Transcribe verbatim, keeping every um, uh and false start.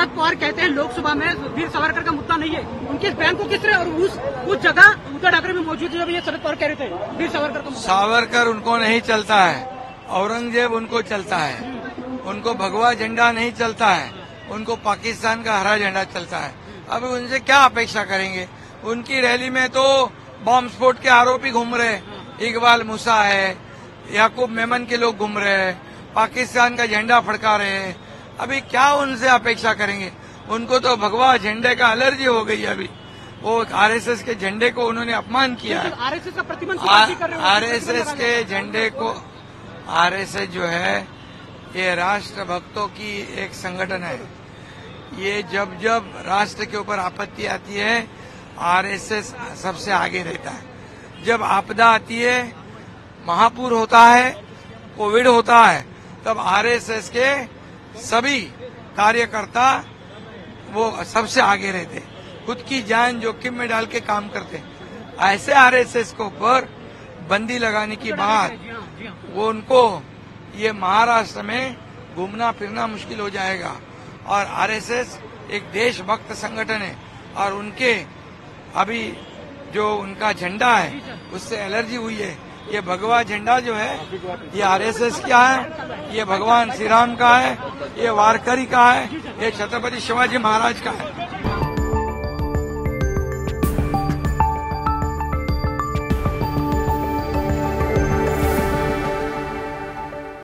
शरद पवार कहते हैं लोकसभा में वीर सावरकर का मुद्दा नहीं है, उनके इस बयान को किस तरह, और उस उस जगह उद्धव ठाकरे भी मौजूद है जब ये शरद पवार कह रहे थे वीर सावरकर का मुद्दा। सावरकर उनको नहीं चलता है, औरंगजेब उनको चलता है, उनको भगवा झंडा नहीं चलता है, उनको पाकिस्तान का हरा झंडा चलता है। अब उनसे क्या अपेक्षा करेंगे? उनकी रैली में तो बॉम्ब स्फोट के आरोपी घूम रहे, इकबाल मूसा है, याकूब मेमन के लोग घूम रहे हैं, पाकिस्तान का झंडा फड़का रहे हैं। अभी क्या उनसे अपेक्षा करेंगे? उनको तो भगवा झंडे का एलर्जी हो गई है। अभी वो आरएसएस के झंडे को उन्होंने अपमान किया है। आरएसएस का प्रतिबंध आरएसएस के झंडे को, आरएसएस जो है ये राष्ट्र भक्तों की एक संगठन है। ये जब जब राष्ट्र के ऊपर आपत्ति आती है आरएसएस सबसे आगे रहता है। जब आपदा आती है, महापुर होता है, कोविड होता है, तब आरएसएस के सभी कार्यकर्ता वो सबसे आगे रहते, खुद की जान जोखिम में डाल के काम करते। ऐसे आरएसएस को ऊपर बंदी लगाने की बात, वो उनको ये महाराष्ट्र में घूमना फिरना मुश्किल हो जाएगा। और आरएसएस एक देशभक्त संगठन है और उनके अभी जो उनका झंडा है उससे एलर्जी हुई है। ये भगवा झंडा जो है ये आरएसएस का है, ये भगवान श्री राम का है, ये वारकरी का है, ये छत्रपति शिवाजी महाराज का है।